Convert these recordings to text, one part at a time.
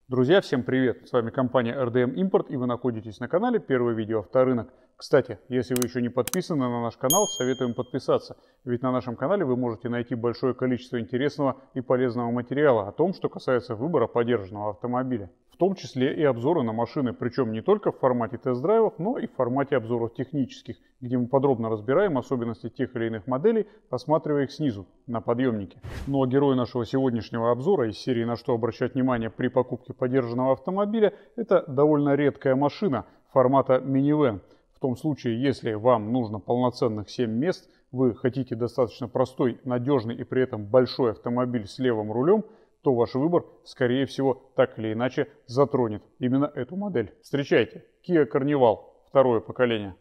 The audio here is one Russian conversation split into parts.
Друзья, всем привет! С вами компания RDM Import, и вы находитесь на канале Первый видео авторынок. Кстати, если вы еще не подписаны на наш канал, советуем подписаться, ведь на нашем канале вы можете найти большое количество интересного и полезного материала о том, что касается выбора подержанного автомобиля. В том числе и обзоры на машины, причем не только в формате тест-драйвов, но и в формате обзоров технических, где мы подробно разбираем особенности тех или иных моделей, осматривая их снизу, на подъемнике. Ну а герой нашего сегодняшнего обзора из серии «На что обращать внимание при покупке подержанного автомобиля» — это довольно редкая машина формата минивэн. В том случае, если вам нужно полноценных 7 мест, вы хотите достаточно простой, надежный и при этом большой автомобиль с левым рулем, то ваш выбор, скорее всего, так или иначе затронет именно эту модель. Встречайте, Kia Carnival, второе поколение.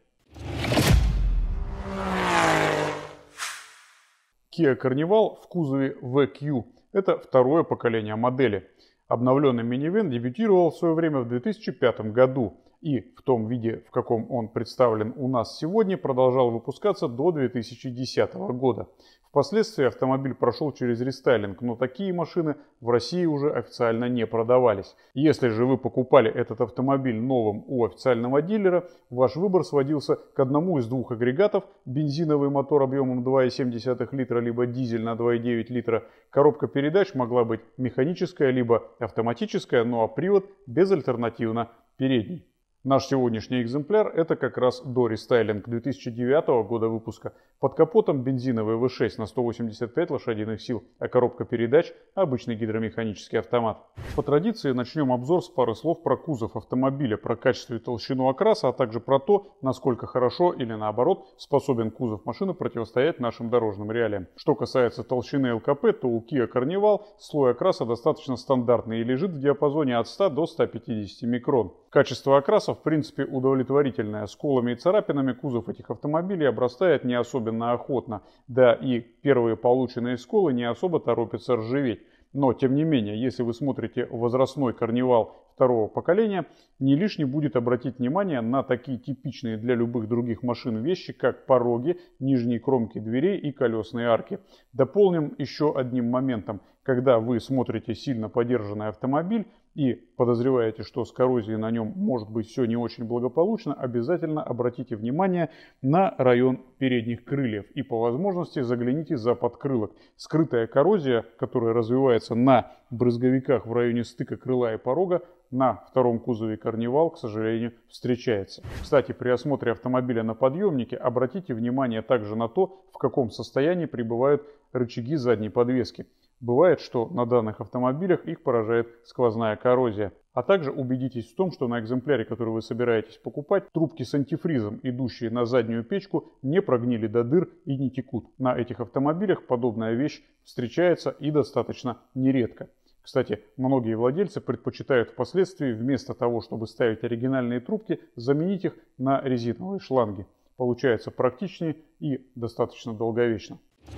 Kia Carnival в кузове VQ – это второе поколение модели. Обновленный минивэн дебютировал в свое время в 2005 году и в том виде, в каком он представлен у нас сегодня, продолжал выпускаться до 2010 года. Впоследствии автомобиль прошел через рестайлинг, но такие машины в России уже официально не продавались. Если же вы покупали этот автомобиль новым у официального дилера, ваш выбор сводился к одному из двух агрегатов: бензиновый мотор объемом 2,7 литра, либо дизель на 2,9 литра. Коробка передач могла быть механическая, либо автоматическая, ну а привод безальтернативно передний. Наш сегодняшний экземпляр – это как раз дорестайлинг 2009 года выпуска. Под капотом бензиновый V6 на 185 лошадиных сил, а коробка передач – обычный гидромеханический автомат. По традиции начнем обзор с пары слов про кузов автомобиля, про качество и толщину окраса, а также про то, насколько хорошо или наоборот способен кузов машины противостоять нашим дорожным реалиям. Что касается толщины ЛКП, то у Kia Carnival слой окраса достаточно стандартный и лежит в диапазоне от 100 до 150 микрон. Качество окраса в принципе удовлетворительное. Сколами и царапинами кузов этих автомобилей обрастает не особенно охотно, да и первые полученные сколы не особо торопятся ржаветь. Но, тем не менее, если вы смотрите возрастной Carnival второго поколения, не лишне будет обратить внимание на такие типичные для любых других машин вещи, как пороги, нижние кромки дверей и колесные арки. Дополним еще одним моментом. Когда вы смотрите сильно подержанный автомобиль и подозреваете, что с коррозией на нем может быть все не очень благополучно, обязательно обратите внимание на район передних крыльев и по возможности загляните за подкрылок. Скрытая коррозия, которая развивается на брызговиках в районе стыка крыла и порога, на втором кузове Carnival, к сожалению, встречается. Кстати, при осмотре автомобиля на подъемнике обратите внимание также на то, в каком состоянии пребывают рычаги задней подвески. Бывает, что на данных автомобилях их поражает сквозная коррозия. А также убедитесь в том, что на экземпляре, который вы собираетесь покупать, трубки с антифризом, идущие на заднюю печку, не прогнили до дыр и не текут. На этих автомобилях подобная вещь встречается и достаточно нередко. Кстати, многие владельцы предпочитают впоследствии вместо того, чтобы ставить оригинальные трубки, заменить их на резиновые шланги. Получается практичнее и достаточно долговечно.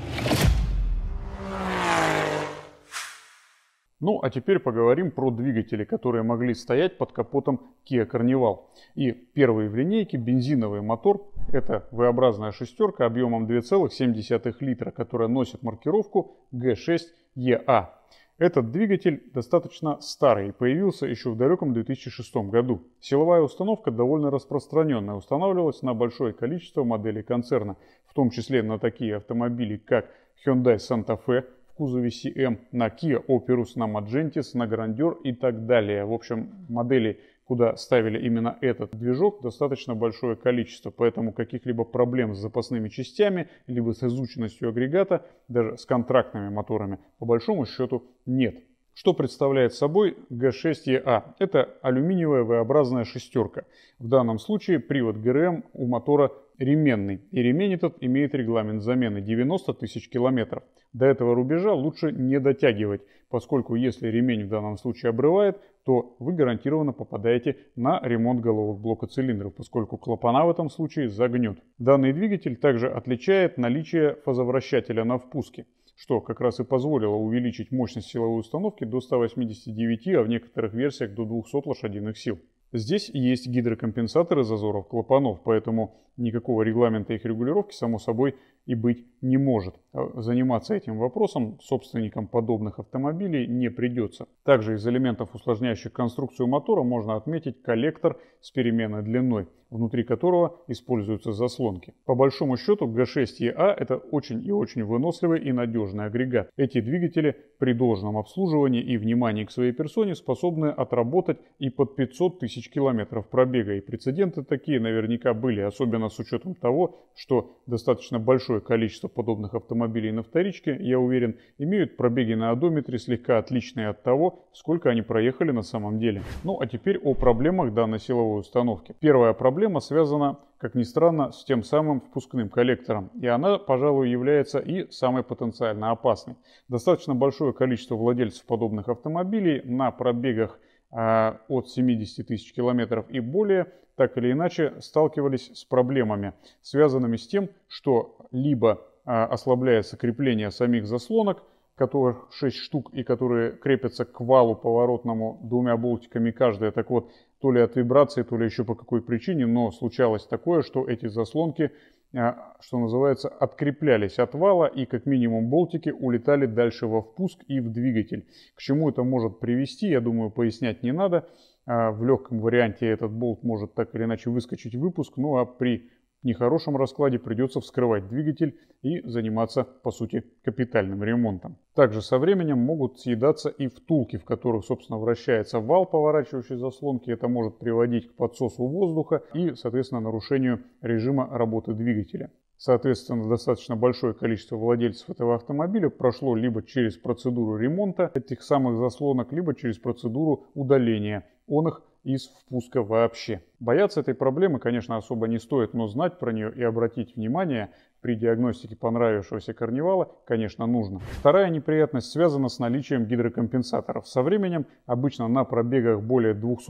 Ну, а теперь поговорим про двигатели, которые могли стоять под капотом Kia Carnival. И первый в линейке бензиновый мотор. Это V-образная шестерка объемом 2,7 литра, которая носит маркировку G6EA. Этот двигатель достаточно старый и появился еще в далеком 2006 году. Силовая установка довольно распространенная, устанавливалась на большое количество моделей концерна, в том числе на такие автомобили, как Hyundai Santa Fe в кузове CM, на Kia Opirus, на Magentis, на Grandeur и так далее. В общем, моделей, куда ставили именно этот движок, достаточно большое количество, поэтому каких-либо проблем с запасными частями, либо с изученностью агрегата, даже с контрактными моторами, по большому счету нет. Что представляет собой G6EA? Это алюминиевая V-образная шестерка. В данном случае привод ГРМ у мотора ременный, и ремень этот имеет регламент замены 90 тысяч километров. До этого рубежа лучше не дотягивать, поскольку если ремень в данном случае обрывает, то вы гарантированно попадаете на ремонт головок блока цилиндров, поскольку клапана в этом случае загнет. Данный двигатель также отличает наличие фазовращателя на впуске, что как раз и позволило увеличить мощность силовой установки до 189, а в некоторых версиях до 200 лошадиных сил. Здесь есть гидрокомпенсаторы зазоров клапанов, поэтому никакого регламента их регулировки, само собой, и быть не может. Заниматься этим вопросом собственникам подобных автомобилей не придется. Также из элементов, усложняющих конструкцию мотора, можно отметить коллектор с переменной длиной, внутри которого используются заслонки. По большому счету G6EA это очень и очень выносливый и надежный агрегат. Эти двигатели при должном обслуживании и внимании к своей персоне способны отработать и под 500 тысяч километров пробега. И прецеденты такие наверняка были, особенно с учетом того, что достаточно большое количество подобных автомобилей на вторичке, я уверен, имеют пробеги на одометре слегка отличные от того, сколько они проехали на самом деле. Ну а теперь о проблемах данной силовой установки. Первая проблема связана, как ни странно, с тем самым впускным коллектором. И она, пожалуй, является и самой потенциально опасной. Достаточно большое количество владельцев подобных автомобилей на пробегах от 70 тысяч километров и более, так или иначе сталкивались с проблемами, связанными с тем, что либо ослабляется крепление самих заслонок, которых 6 штук и которые крепятся к валу поворотному двумя болтиками каждая. Так вот, то ли от вибрации, то ли еще по какой причине, но случалось такое, что эти заслонки, что называется, откреплялись от вала и как минимум болтики улетали дальше во впуск и в двигатель. К чему это может привести, я думаю, пояснять не надо. В легком варианте этот болт может так или иначе выскочить в выпуск, ну а при нехорошем раскладе придется вскрывать двигатель и заниматься, по сути, капитальным ремонтом. Также со временем могут съедаться и втулки, в которых, собственно, вращается вал, поворачивающий заслонки. Это может приводить к подсосу воздуха и, соответственно, нарушению режима работы двигателя. Соответственно, достаточно большое количество владельцев этого автомобиля прошло либо через процедуру ремонта этих самых заслонок, либо через процедуру удаления их из впуска вообще. Бояться этой проблемы, конечно, особо не стоит, но знать про нее и обратить внимание при диагностике понравившегося Карнивала, конечно, нужно. Вторая неприятность связана с наличием гидрокомпенсаторов. Со временем, обычно на пробегах более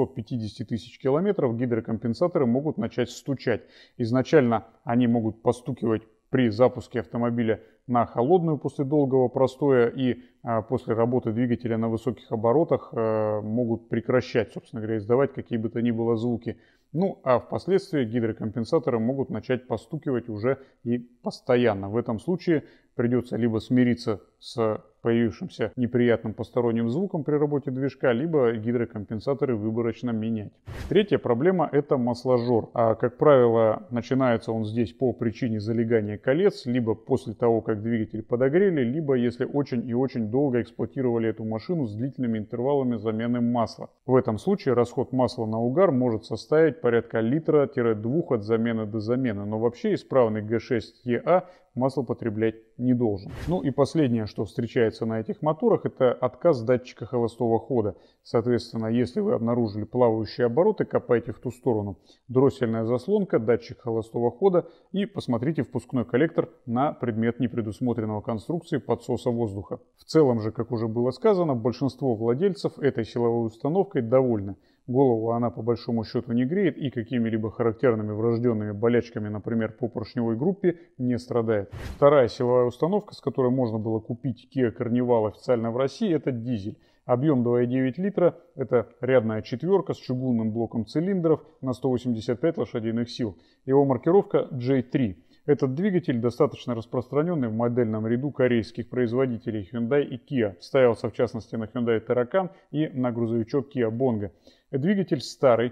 250 тысяч километров, гидрокомпенсаторы могут начать стучать. Изначально они могут постукивать при запуске автомобиля на холодную после долгого простоя и после работы двигателя на высоких оборотах могут прекращать, собственно говоря, издавать какие бы то ни было звуки. Ну а впоследствии гидрокомпенсаторы могут начать постукивать уже и постоянно. В этом случае придется либо смириться с появившимся неприятным посторонним звуком при работе движка, либо гидрокомпенсаторы выборочно менять. Третья проблема – это масложор. Как правило, начинается он здесь по причине залегания колец, либо после того, как двигатель подогрели, либо если очень и очень долго эксплуатировали эту машину с длительными интервалами замены масла. В этом случае расход масла на угар может составить порядка литра-2 от замены до замены, но вообще исправный G6EA масло потреблять не должен. Ну и последнее, что встречается на этих моторах, это отказ датчика холостого хода. Соответственно, если вы обнаружили плавающие обороты, копайте в ту сторону. Дроссельная заслонка, датчик холостого хода и посмотрите впускной коллектор на предмет непредусмотренного конструкции подсоса воздуха. В целом же, как уже было сказано, большинство владельцев этой силовой установкой довольны. Голову она по большому счету не греет и какими-либо характерными врожденными болячками, например, по поршневой группе, не страдает. Вторая силовая установка, с которой можно было купить Kia Carnival официально в России, это дизель. Объем 2,9 литра, это рядная четверка с чугунным блоком цилиндров на 185 лошадиных сил. Его маркировка J3. Этот двигатель достаточно распространенный в модельном ряду корейских производителей Hyundai и Kia. Ставился в частности на Hyundai Terracan и на грузовичок Kia Bongo. Двигатель старый,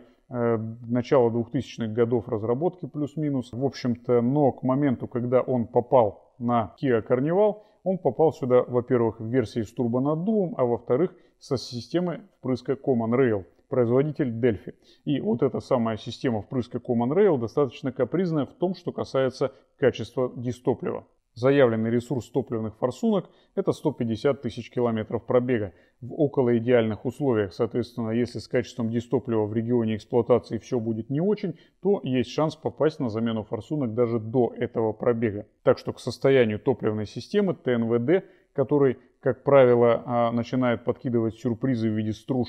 начала 2000-х годов разработки плюс-минус. В общем-то, но к моменту, когда он попал на Kia Carnival, он попал сюда, во-первых, в версии с турбонаддувом, а во-вторых, со системой впрыска Common Rail. Производитель Delphi. И вот эта самая система впрыска Common Rail достаточно капризная в том, что касается качества дистоплива. Заявленный ресурс топливных форсунок – это 150 тысяч километров пробега. В около идеальных условиях, соответственно, если с качеством дистоплива в регионе эксплуатации все будет не очень, то есть шанс попасть на замену форсунок даже до этого пробега. Так что к состоянию топливной системы ТНВД, который, как правило, начинает подкидывать сюрпризы в виде стружки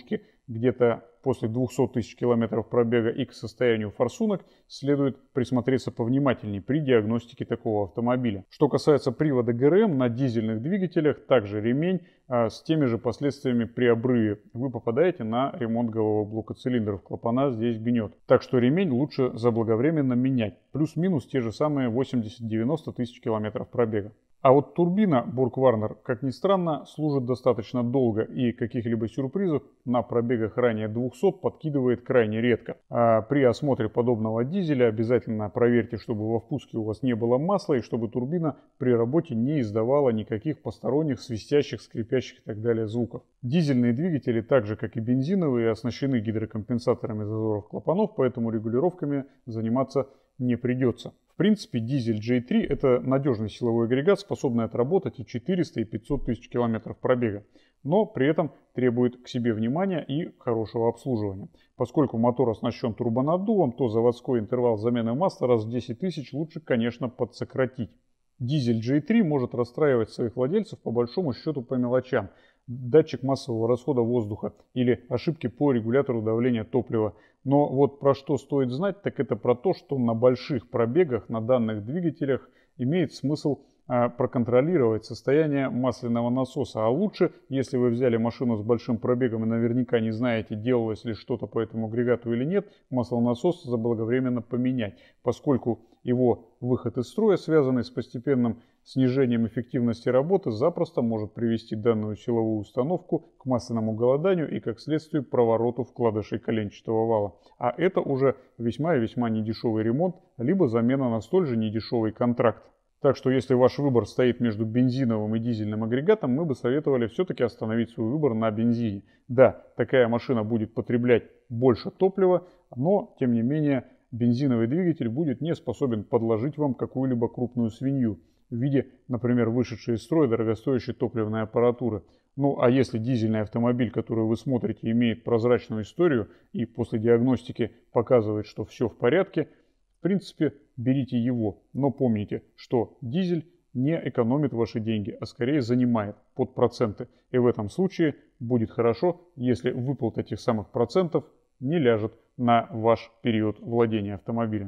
где-то после 200 тысяч километров пробега и к состоянию форсунок следует присмотреться повнимательнее при диагностике такого автомобиля. Что касается привода ГРМ на дизельных двигателях, также ремень с теми же последствиями при обрыве. Вы попадаете на ремонт голового блока цилиндров, клапана здесь гнет. Так что ремень лучше заблаговременно менять. Плюс-минус те же самые 80-90 тысяч километров пробега. А вот турбина Borg-Warner, как ни странно, служит достаточно долго и каких-либо сюрпризов на пробегах ранее 200 подкидывает крайне редко. А при осмотре подобного дизеля обязательно проверьте, чтобы во впуске у вас не было масла и чтобы турбина при работе не издавала никаких посторонних свистящих, скрипящих и так далее звуков. Дизельные двигатели, так же как и бензиновые, оснащены гидрокомпенсаторами зазоров клапанов, поэтому регулировками заниматься не придется. В принципе, дизель J3 – это надежный силовой агрегат, способный отработать и 400, и 500 тысяч километров пробега, но при этом требует к себе внимания и хорошего обслуживания. Поскольку мотор оснащен турбонаддувом, то заводской интервал замены масла раз в 10 тысяч лучше, конечно, подсократить. Дизель J3 может расстраивать своих владельцев по большому счету по мелочам. Датчик массового расхода воздуха или ошибки по регулятору давления топлива. Но вот про что стоит знать, так это про то, что на больших пробегах на данных двигателях имеет смысл проконтролировать состояние масляного насоса. А лучше, если вы взяли машину с большим пробегом и наверняка не знаете, делалось ли что-то по этому агрегату или нет, маслонасос заблаговременно поменять, поскольку его выход из строя, связанный с постепенным снижением эффективности работы, запросто может привести данную силовую установку к масляному голоданию и, как следствие, провороту вкладышей коленчатого вала. А это уже весьма и весьма недешевый ремонт, либо замена на столь же недешевый контракт. Так что если ваш выбор стоит между бензиновым и дизельным агрегатом, мы бы советовали все-таки остановить свой выбор на бензине. Да, такая машина будет потреблять больше топлива, но, тем не менее, бензиновый двигатель будет не способен подложить вам какую-либо крупную свинью в виде, например, вышедшей из строя дорогостоящей топливной аппаратуры. Ну а если дизельный автомобиль, который вы смотрите, имеет прозрачную историю и после диагностики показывает, что все в порядке, в принципе, берите его. Но помните, что дизель не экономит ваши деньги, а скорее занимает под проценты. И в этом случае будет хорошо, если выплата этих самых процентов не ляжет на ваш период владения автомобилем.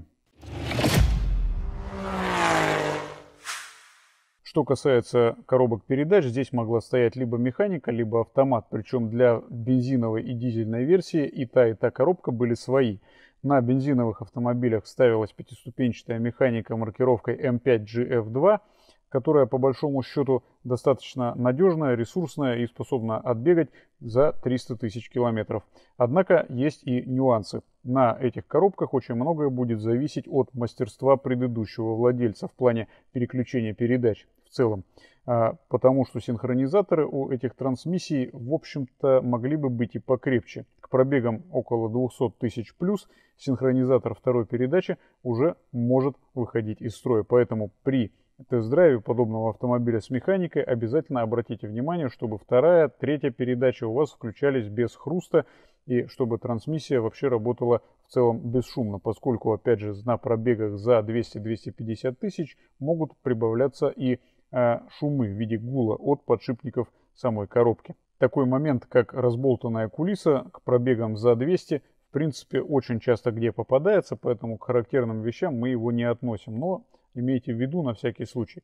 Что касается коробок передач, здесь могла стоять либо механика, либо автомат. Причем для бензиновой и дизельной версии и та коробка были свои. На бензиновых автомобилях ставилась пятиступенчатая механика маркировкой M5GF2, которая по большому счету достаточно надежная, ресурсная и способна отбегать за 300 тысяч километров. Однако есть и нюансы. На этих коробках очень многое будет зависеть от мастерства предыдущего владельца в плане переключения передач в целом. Потому что синхронизаторы у этих трансмиссий, в общем-то, могли бы быть и покрепче. К пробегам около 200 тысяч плюс синхронизатор второй передачи уже может выходить из строя. Поэтому при тест-драйве подобного автомобиля с механикой обязательно обратите внимание, чтобы вторая, третья передача у вас включались без хруста и чтобы трансмиссия вообще работала в целом бесшумно, поскольку, опять же, на пробегах за 200-250 тысяч могут прибавляться и шумы в виде гула от подшипников самой коробки. Такой момент, как разболтанная кулиса к пробегам за 200, в принципе, очень часто где попадается, поэтому к характерным вещам мы его не относим. Но имейте в виду на всякий случай.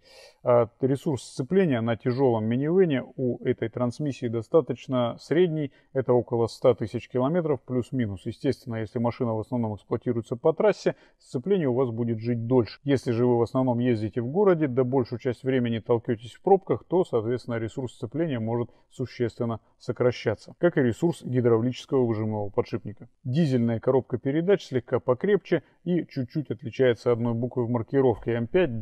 Ресурс сцепления на тяжелом минивэне у этой трансмиссии достаточно средний. Это около 100 тысяч километров плюс-минус. Естественно, если машина в основном эксплуатируется по трассе, сцепление у вас будет жить дольше. Если же вы в основном ездите в городе, да большую часть времени толкетесь в пробках, то, соответственно, ресурс сцепления может существенно сокращаться. Как и ресурс гидравлического выжимного подшипника. Дизельная коробка передач слегка покрепче и чуть-чуть отличается одной буквой в маркировке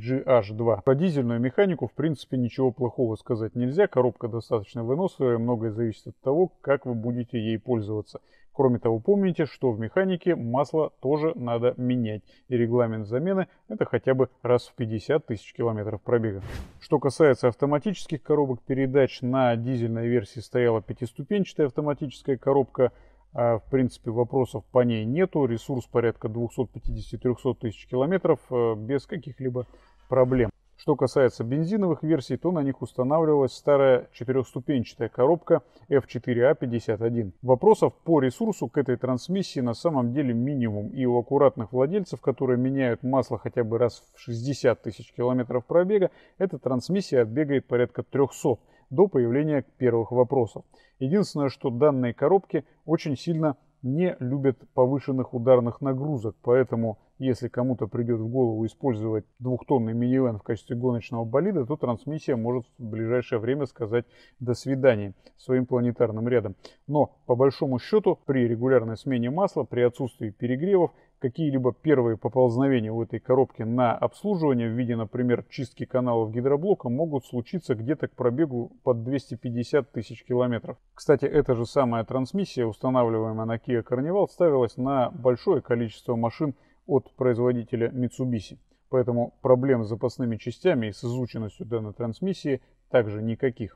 M5GH2. Про дизельную механику в принципе ничего плохого сказать нельзя. Коробка достаточно выносливая, многое зависит от того, как вы будете ей пользоваться. Кроме того, помните, что в механике масло тоже надо менять. И регламент замены это хотя бы раз в 50 тысяч километров пробега. Что касается автоматических коробок передач, на дизельной версии стояла пятиступенчатая автоматическая коробка. В принципе, вопросов по ней нету. Ресурс порядка 250-300 тысяч километров без каких-либо проблем. Что касается бензиновых версий, то на них устанавливалась старая четырехступенчатая коробка F4A51. Вопросов по ресурсу к этой трансмиссии на самом деле минимум, и у аккуратных владельцев, которые меняют масло хотя бы раз в 60 тысяч километров пробега, эта трансмиссия отбегает порядка 300 до появления первых вопросов. Единственное, что данные коробки очень сильно не любят повышенных ударных нагрузок, поэтому если кому-то придет в голову использовать двухтонный минивэн в качестве гоночного болида, то трансмиссия может в ближайшее время сказать «до свидания» своим планетарным рядом. Но по большому счету при регулярной смене масла, при отсутствии перегревов, какие-либо первые поползновения у этой коробки на обслуживание в виде, например, чистки каналов гидроблока могут случиться где-то к пробегу под 250 тысяч километров. Кстати, эта же самая трансмиссия, устанавливаемая на Kia Carnival, ставилась на большое количество машин от производителя Mitsubishi. Поэтому проблем с запасными частями и с изученностью данной трансмиссии также никаких.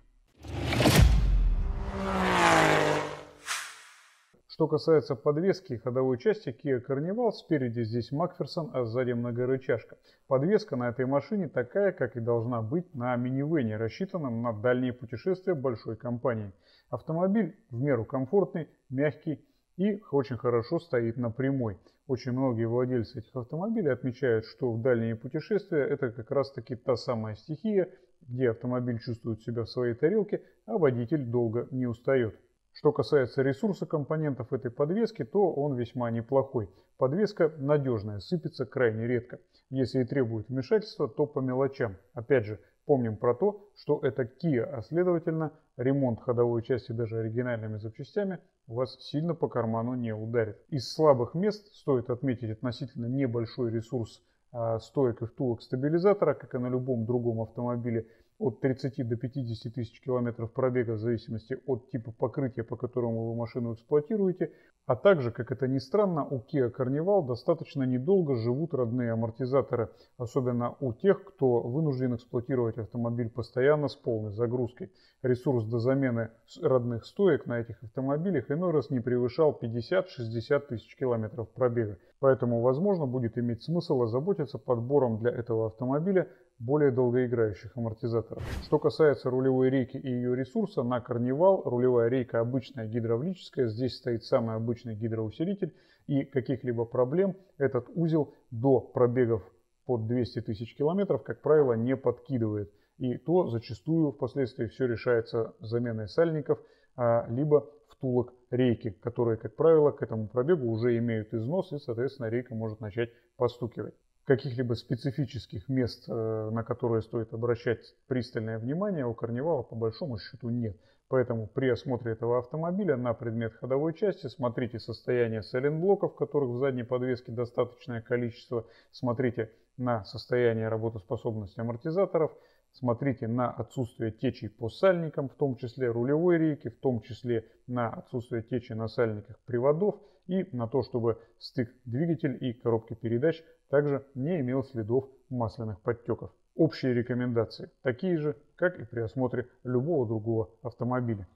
Что касается подвески и ходовой части Kia Carnival, спереди здесь Макферсон, а сзади многорычажка. Подвеска на этой машине такая, как и должна быть на минивэне, рассчитанном на дальние путешествия большой компании. Автомобиль в меру комфортный, мягкий и очень хорошо стоит на прямой. Очень многие владельцы этих автомобилей отмечают, что в дальние путешествия это как раз таки та самая стихия, где автомобиль чувствует себя в своей тарелке, а водитель долго не устает. Что касается ресурса компонентов этой подвески, то он весьма неплохой. Подвеска надежная, сыпется крайне редко. Если и требует вмешательства, то по мелочам. Опять же, помним про то, что это Kia, а следовательно, ремонт ходовой части даже оригинальными запчастями вас сильно по карману не ударит. Из слабых мест стоит отметить относительно небольшой ресурс стоек и втулок стабилизатора, как и на любом другом автомобиле, от 30 до 50 тысяч километров пробега в зависимости от типа покрытия, по которому вы машину эксплуатируете. А также, как это ни странно, у Kia Carnival достаточно недолго живут родные амортизаторы, особенно у тех, кто вынужден эксплуатировать автомобиль постоянно с полной загрузкой. Ресурс до замены родных стоек на этих автомобилях иной раз не превышал 50-60 тысяч километров пробега. Поэтому, возможно, будет иметь смысл озаботиться подбором для этого автомобиля более долгоиграющих амортизаторов. Что касается рулевой рейки и ее ресурса, на Carnival рулевая рейка обычная гидравлическая, здесь стоит самый обычный гидроусилитель, и каких-либо проблем этот узел до пробегов под 200 тысяч километров, как правило, не подкидывает. И то зачастую впоследствии все решается заменой сальников, либо втулок рейки, которые, как правило, к этому пробегу уже имеют износ, и, соответственно, рейка может начать постукивать. Каких-либо специфических мест, на которые стоит обращать пристальное внимание, у Carnival по большому счету нет. Поэтому при осмотре этого автомобиля на предмет ходовой части смотрите состояние сайлентблоков, которых в задней подвеске достаточное количество, смотрите на состояние работоспособности амортизаторов, смотрите на отсутствие течей по сальникам, в том числе рулевой рейки, в том числе на отсутствие течи на сальниках приводов и на то, чтобы стык двигатель и коробки передач также не имел следов масляных подтеков. Общие рекомендации такие же, как и при осмотре любого другого автомобиля.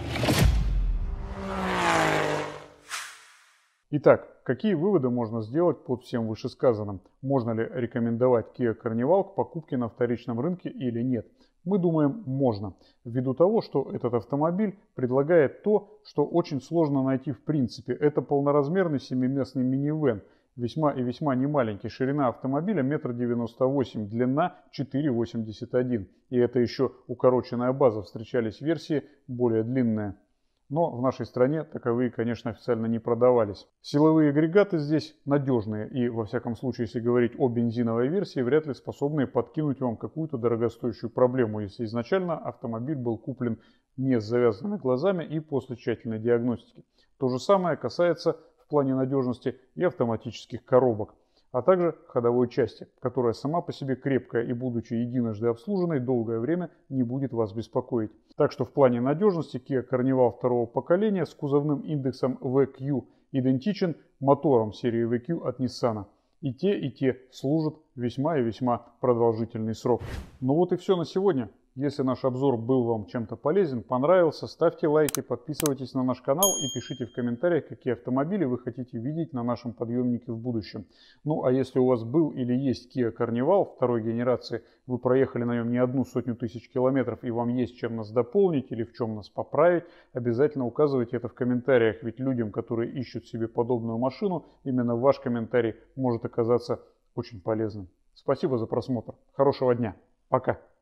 Итак, какие выводы можно сделать под всем вышесказанным? Можно ли рекомендовать Kia Carnival к покупке на вторичном рынке или нет? Мы думаем, можно, ввиду того, что этот автомобиль предлагает то, что очень сложно найти в принципе. Это полноразмерный семиместный минивэн, весьма и весьма немаленький. Ширина автомобиля 1,98 м, длина 4,81 м. И это еще укороченная база, встречались версии более длинные. Но в нашей стране таковые, конечно, официально не продавались. Силовые агрегаты здесь надежные и, во всяком случае, если говорить о бензиновой версии, вряд ли способны подкинуть вам какую-то дорогостоящую проблему, если изначально автомобиль был куплен не с завязанными глазами и после тщательной диагностики. То же самое касается в плане надежности и автоматических коробок, а также ходовой части, которая сама по себе крепкая и, будучи единожды обслуженной, долгое время не будет вас беспокоить. Так что в плане надежности Kia Carnival второго поколения с кузовным индексом VQ идентичен моторам серии VQ от Nissan. И те служат весьма и весьма продолжительный срок. Ну вот и все на сегодня. Если наш обзор был вам чем-то полезен, понравился, ставьте лайки, подписывайтесь на наш канал и пишите в комментариях, какие автомобили вы хотите видеть на нашем подъемнике в будущем. Ну а если у вас был или есть Kia Carnival второй генерации, вы проехали на нем не 100 000 километров и вам есть чем нас дополнить или в чем нас поправить, обязательно указывайте это в комментариях, ведь людям, которые ищут себе подобную машину, именно ваш комментарий может оказаться очень полезным. Спасибо за просмотр. Хорошего дня. Пока.